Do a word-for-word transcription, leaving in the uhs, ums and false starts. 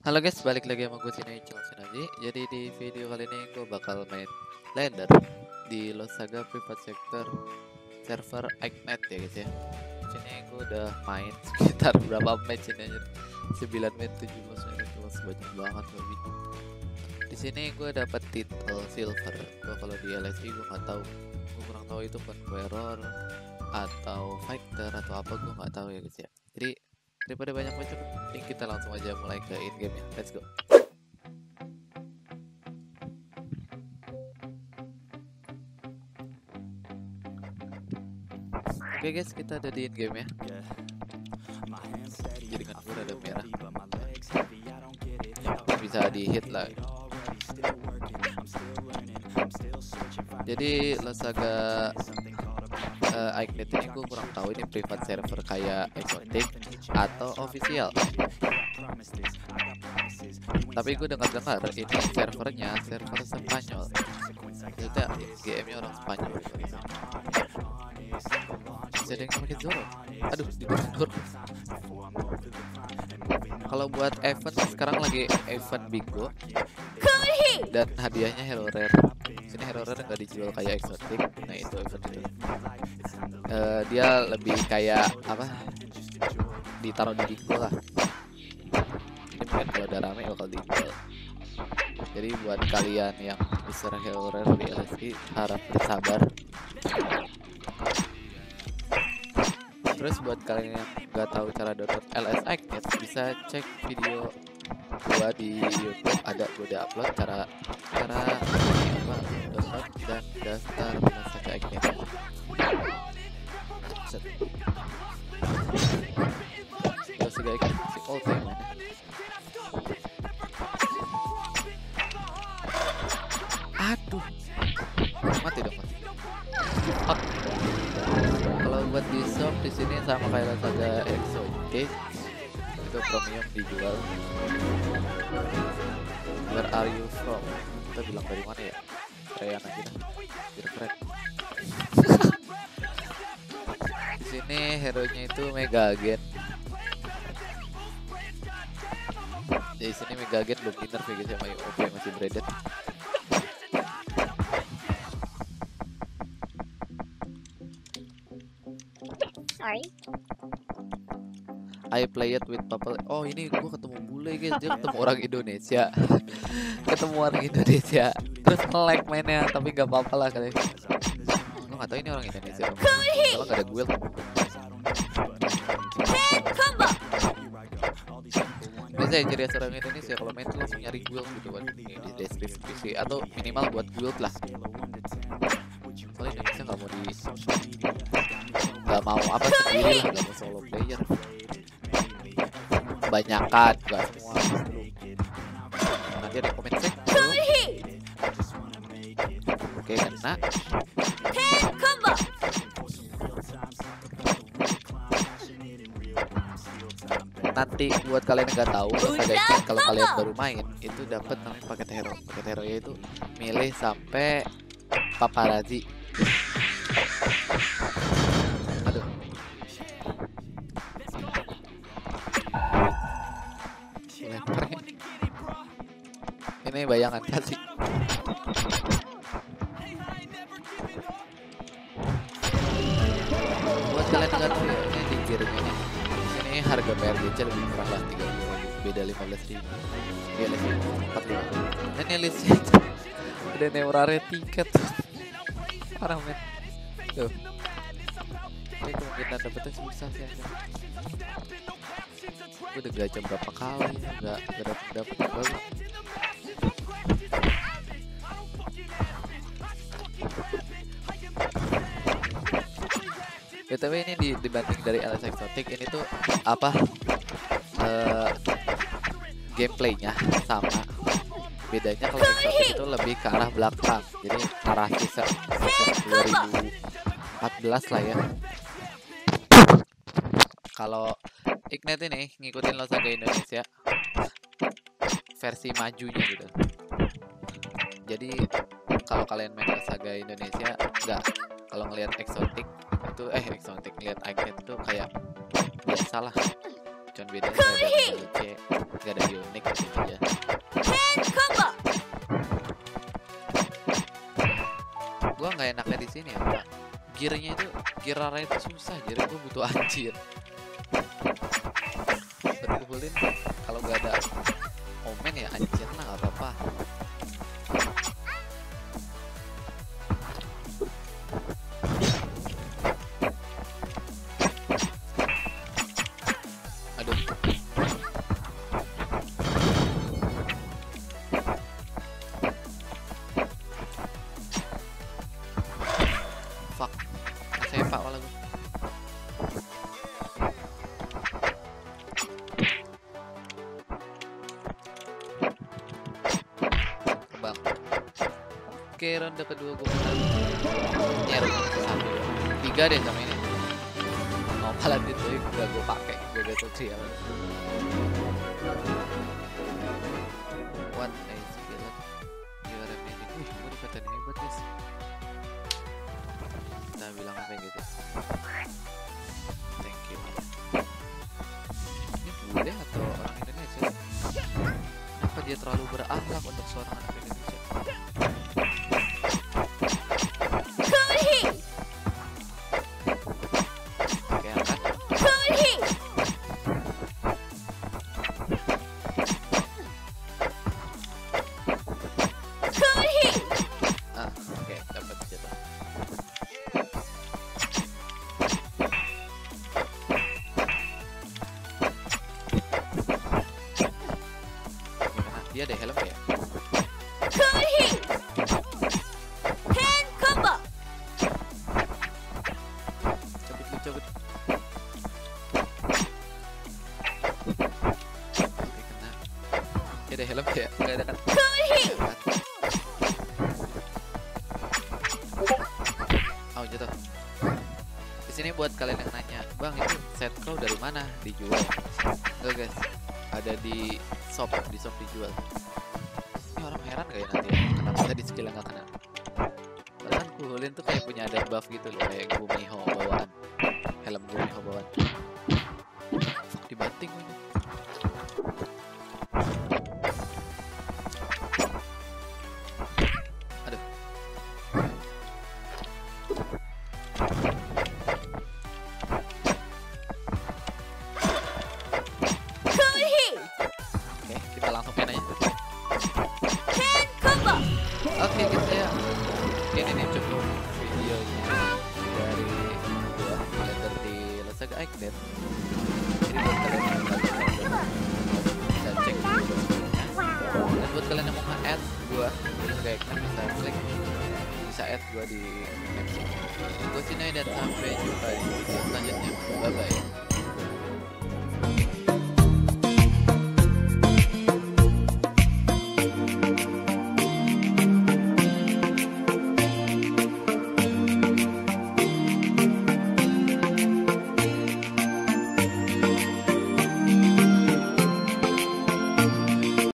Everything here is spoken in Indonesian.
Halo guys, balik lagi sama gue sini Sinaji. Jadi di video kali ini gue bakal main ladder di Losaga Private Sector server Ignite ya guys ya. Sini gue udah main sekitar berapa match ini aja? sembilan match, tujuh belas match, kelas banyak banget lebih. Di sini gue dapat title silver. Gue kalau di L S I gue nggak tahu, gue kurang tahu itu conqueror atau fighter atau apa, gue nggak tahu ya guys ya. Jadi daripada banyak macam, mending kita langsung aja mulai ke in game ya. Let's go. Oke okay guys, kita ada di in game ya. Jadi kan gue ada merah, bisa di hit lah. Jadi Losaga uh, Ignite ini gue kurang tahu ini private server kayak exotic atau official. Tapi gue dengar-dengar ini servernya server Spanyol. Kita G M-nya orang Spanyol. Bisa ada yang pakai Zoro. Aduh, di Zoro. Kalau buat event sekarang lagi event bingo dan hadiahnya hero rare. Sini hero rare nggak dijual kayak exotic. Nah itu event itu. Uh, dia lebih kayak apa? Ditaruh di bingo lah. Ini mungkin kalau udah rame bakal dijual. Jadi buat kalian yang bisa hero rare di L S I harap bersabar. Terus buat kalian yang nggak tahu cara download L S I Ignite, bisa cek video gua di YouTube, ada gua udah upload cara cara apa download dan daftar Losaga Ignite. Losaga Ignite si old yang mana? Aduh, mati dong mati. Oh. Kalau buat di shop di sini sama kayak Losaga Exotic, itu premium dijual. Where are you from? Kita bilang dari mana ya? Keren aja dah, biar keren. Di sini hero nya itu Megagen. Di sini Megagen belum dinner ya guys, sama O P masih braided. Sorry. I play it with Papa. Oh ini gue ketemu bule guys, dia ketemu orang Indonesia. Ketemu orang Indonesia. Terus nge-lag mainnya, tapi gak apa-apa lah kali. Gue gak tau ini orang Indonesia. Kalau gak ada guild. Biasanya ciri khas orang Indonesia kalau main tuh langsung nyari guild gitu kan di deskripsi atau minimal buat guild lah. Soalnya Indonesia gak mau di gak mau apa sendiri lah, gak mau solo player. Kebanyakan, gak semua. Nanti ada komen sih. Oke, kena. Nanti buat kalian yang nggak tahu, kalau kalian baru main itu dapat namanya paket hero. Paket hero itu milih sampai paparazzi. Aduh. Ini bayangan kasih. Buat kalian nggak tahu ya, ini di gear ini. Ini harga P R G C lebih murah lah, tiga puluh ribu, beda lima belas ribu. Dia lebih empat puluh lima. Dan ini listnya udah neurare tiket. Parah men. Tuh. Ini kemungkinan dapetnya susah sih aja. Gue udah gacha berapa kali, nggak nggak dapet dapet yang bagus. B T W ini di, dibanding dari L S I Exotic ini tuh apa uh, gameplaynya sama. Bedanya kalau Exotic itu lebih ke arah belakang, jadi arah season dua ribu empat belas lah ya. Kalau Ignite ini ngikutin Losaga Indonesia versi majunya gitu. Jadi kalau kalian main Losaga Indonesia enggak, kalau ngelihat Exotic itu eh Exotic ngelihat Ignite itu kayak biasa lah. cuman bedanya nggak ada lucu, nggak ada unik gitu aja. Gua nggak enaknya di sini ya, Pak. Gearnya itu, gear arah itu susah, jadi gua butuh anjir. Berkumpulin kalau nggak ada omen ya anjir, nah nggak apa-apa. Aduh. Fuck. Saya pak malah gue. Bang. Oke, ronde kedua gue menang. Ini ronde satu. Tiga deh sama ini. Mau palan itu gak gue pakai, gue gak tutorial. What a skill. You are amazing. Wih, gue dikatain hebat guys. Kita bilang apa gitu. Thank you. Ini bule atau orang Indonesia? Kenapa dia terlalu berakhlak untuk seorang anak Indonesia? Oke, angkat. Ah, oke, dapat jatah. Dia ada helm ya? Cabut lu, cabut. Oke, kena. Dia ada helm ya? Enggak ada kan? Oh, jatuh. Di sini buat kalian yang nanya, "Bang, itu set crow dari mana? Dijual?" Enggak, guys. Ada di shop, di shop dijual. Ini orang heran gak ya nanti ya? Kenapa tadi skillnya gak kena? Padahal kan Kuhulin tuh kayak punya ada buff gitu loh, kayak Gumiho bawaan, helm Gumiho bawaan. Fuck, dibanting ini. Aduh. Oke, kita langsung main aja. Oke guys, ya ini nih cukup videonya dari gua Blender di Let's Saga Ignite. Jadi buat kalian yang mau bisa cek dulu sebelumnya. Dan buat kalian yang mau nge-add gua Let's Saga Ignite bisa klik, bisa add gua di website. Gua Sinoy dan sampai jumpa di video selanjutnya. Bye bye.